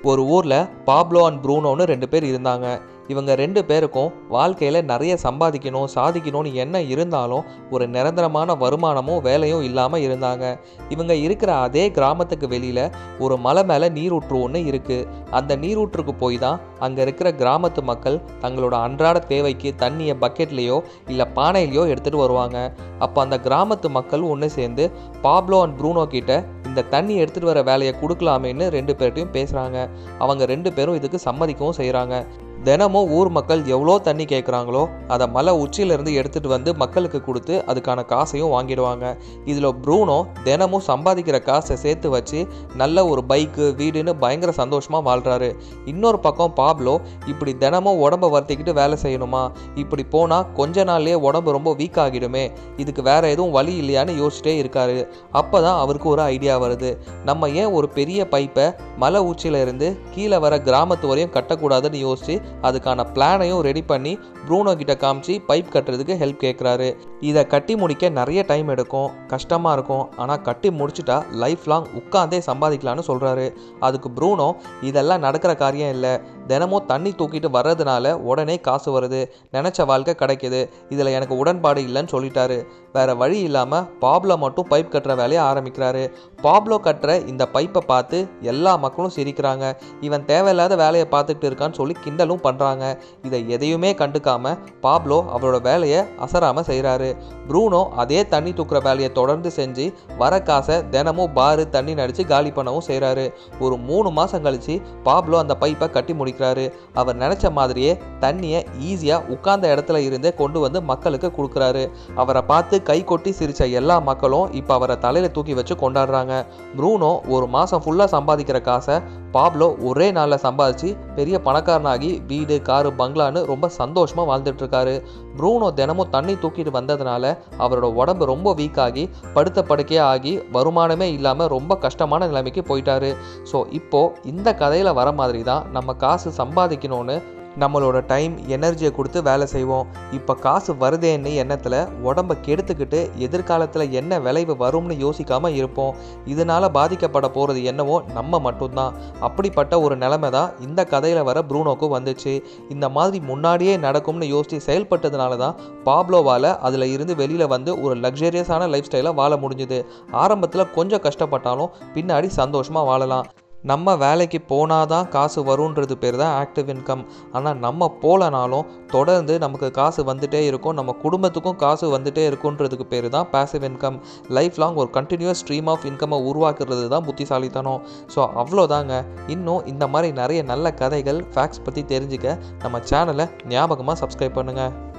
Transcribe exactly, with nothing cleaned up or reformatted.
ஒரு ஊரில் Pablo and ப்ரூனோன்னு ரெண்டு பேர் இருந்தாங்க. இவங்க ரெண்டு பேருக்கும் வாழ்க்கையில் நிறைய சம்பாதிக்கணும் சாதிக்கணும்னு என்ன இருந்தாலும் ஒரு நிரந்தரமான வருமானமும் வேலையும் இல்லாமல் இருந்தாங்க. இவங்க இருக்கிற அதே கிராமத்துக்கு வெளியில் ஒரு மலை மேலே நீரூற்று ஒன்று இருக்குது. அந்த நீரூற்றுக்கு போய் தான் அங்கே இருக்கிற கிராமத்து மக்கள் தங்களோட அன்றாட தேவைக்கு தண்ணியை பக்கெட்லேயோ இல்லை பானையிலையோ எடுத்துகிட்டு வருவாங்க. அப்போ அந்த கிராமத்து மக்கள் ஒன்று சேர்ந்து பாப்லோ அண்ட் ப்ரூனோ கிட்ட இந்த தண்ணி எடுத்துகிட்டு வர வேலையை கொடுக்கலாமேன்னு ரெண்டு பேர்ட்டையும் பேசுகிறாங்க. அவங்க ரெண்டு பேரும் இதுக்கு சம்மதிக்கவும் செய்கிறாங்க. தினமும் ஊர் மக்கள் எவ்வளோ தண்ணி கேட்குறாங்களோ அதை மலை உச்சியிலேருந்து எடுத்துகிட்டு வந்து மக்களுக்கு கொடுத்து அதுக்கான காசையும் வாங்கிடுவாங்க. இதில் ப்ரூனோ தினமும் சம்பாதிக்கிற காசை சேர்த்து வச்சு நல்ல ஒரு பைக்கு வீடுன்னு பயங்கர சந்தோஷமாக வாழ்கிறாரு. இன்னொரு பக்கம் பாப்லோ இப்படி தினமும் உடம்பை வருத்திக்கிட்டு வேலை செய்யணுமா, இப்படி போனால் கொஞ்ச நாள்லேயே உடம்பு ரொம்ப வீக் ஆகிடுமே, இதுக்கு வேறு எதுவும் வழி இல்லையான்னு யோசிச்சிட்டே இருக்காரு. அப்போ தான் அவருக்கு ஒரு ஐடியா வருது. நம்ம ஏன் ஒரு பெரிய பைப்பை மலை உச்சியிலேருந்து கீழே வர கிராமத்து வரையும் கட்டக்கூடாதுன்னு யோசிச்சு அதுக்கான பிளானையும் ரெடி பண்ணி ப்ரூனோ கிட்ட காமிச்சு பைப் கட்டுறதுக்கு ஹெல்ப் கேட்குறாரு. இதை கட்டி முடிக்க நிறைய டைம் எடுக்கும், கஷ்டமாக இருக்கும். ஆனால் கட்டி முடிச்சுட்டா லைஃப் லாங் உட்காந்தே சம்பாதிக்கலான்னு சொல்கிறாரு. அதுக்கு ப்ரூனோ இதெல்லாம் நடக்கிற காரியம் இல்லை, தினமும் தண்ணி தூக்கிட்டு வர்றதுனால உடனே காசு வருது, நினச்ச வாழ்க்கை கிடைக்கிது, இதில் எனக்கு உடன்பாடு இல்லைன்னு சொல்லிட்டாரு. வேறு வழி இல்லாமல் பாப்லோ மட்டும் பைப் கட்டுற வேலையை ஆரம்பிக்கிறாரு. பாப்லோ கட்டுற இந்த பைப்பை பார்த்து எல்லா மக்களும் சிரிக்கிறாங்க. இவன் தேவையில்லாத வேலையை பார்த்துட்டு இருக்கான்னு சொல்லி கிண்டலும் பண்ணுறாங்க. இதை எதையுமே கண்டுக்காம பாப்லோ அவரோட வேலையை அசராமல் செய்கிறாரு. ப்ரூனோ அதே தண்ணி தூக்குற வேலையை தொடர்ந்து செஞ்சு வர காசை தினமும் பாரு தண்ணி நடித்து காலி பண்ணவும் செய்கிறாரு. ஒரு மூணு மாதம் கழித்து பாப்லோ அந்த பைப்பை கட்டி முடிக்கிறாரு. அவர் நினச்ச மாதிரியே தண்ணியை ஈஸியாக உட்கார்ந்த இடத்துல இருந்தே கொண்டு வந்து மக்களுக்கு கொடுக்குறாரு. அவரை பார்த்து கை கொட்டி சிரித்த எல்லா மக்களும் இப்போ அவரை தலையில் தூக்கி வச்சு கொண்டாடுறாங்க. ப்ரூனோ ஒரு மாதம் ஃபுல்லாக சம்பாதிக்கிற காசை பாப்லோ ஒரே நாளில் சம்பாதிச்சு பெரிய பணக்காரனாகி வீடு காரு பங்களான்னு ரொம்ப சந்தோஷமாக வாழ்ந்துட்டு இருக்காரு. ப்ரூனோ தினமும் தண்ணி தூக்கிட்டு வந்ததுனால அவரோட உடம்பு ரொம்ப வீக் ஆகி படுத்த படுக்கையே ஆகி வருமானமே இல்லாமல் ரொம்ப கஷ்டமான நிலைமைக்கு போயிட்டாரு. ஸோ இப்போது இந்த கதையில் வர மாதிரி தான் நம்ம காசு சம்பாதிக்கணும்னு நம்மளோட டைம் எனர்ஜியை கொடுத்து வேலை செய்வோம். இப்போ காசு வருதேன்னு எண்ணத்தில் உடம்பை கெடுத்துக்கிட்டு எதிர்காலத்தில் என்ன விளைவு வரும்னு யோசிக்காமல் இருப்போம். இதனால் பாதிக்கப்பட போகிறது என்னவோ நம்ம மட்டும்தான். அப்படிப்பட்ட ஒரு நிலைமை தான் இந்த கதையில் வர ப்ரூனோக்கு வந்துச்சு. இந்த மாதிரி முன்னாடியே நடக்கும்னு யோசித்து செயல்பட்டதுனால தான் பாப்லோவால் அதில் இருந்து வெளியில் வந்து ஒரு லக்ஸரியஸான லைஃப் ஸ்டைலை வாழ முடிஞ்சுது. ஆரம்பத்தில் கொஞ்சம் கஷ்டப்பட்டாலும் பின்னாடி சந்தோஷமாக வாழலாம். நம்ம வேலைக்கு போனால் தான் காசு வருன்றது பேர் தான் ஆக்டிவ் இன்கம். ஆனால் நம்ம போகலனாலும் தொடர்ந்து நமக்கு காசு வந்துகிட்டே இருக்கும், நம்ம குடும்பத்துக்கும் காசு வந்துகிட்டே இருக்குன்றதுக்கு பேர் தான் பேசிவ் இன்கம். லைஃப் லாங் ஒரு கண்டினியூஸ் ஸ்ட்ரீம் ஆஃப் இன்கம்மை உருவாக்குறது தான் புத்திசாலித்தனம். ஸோ அவ்வளோதாங்க. இன்னும் இந்த மாதிரி நிறைய நல்ல கதைகள் ஃபேக்ட்ஸ் பற்றி தெரிஞ்சுக்க நம்ம சேனலை ஞாபகமாக சப்ஸ்கிரைப் பண்ணுங்கள்.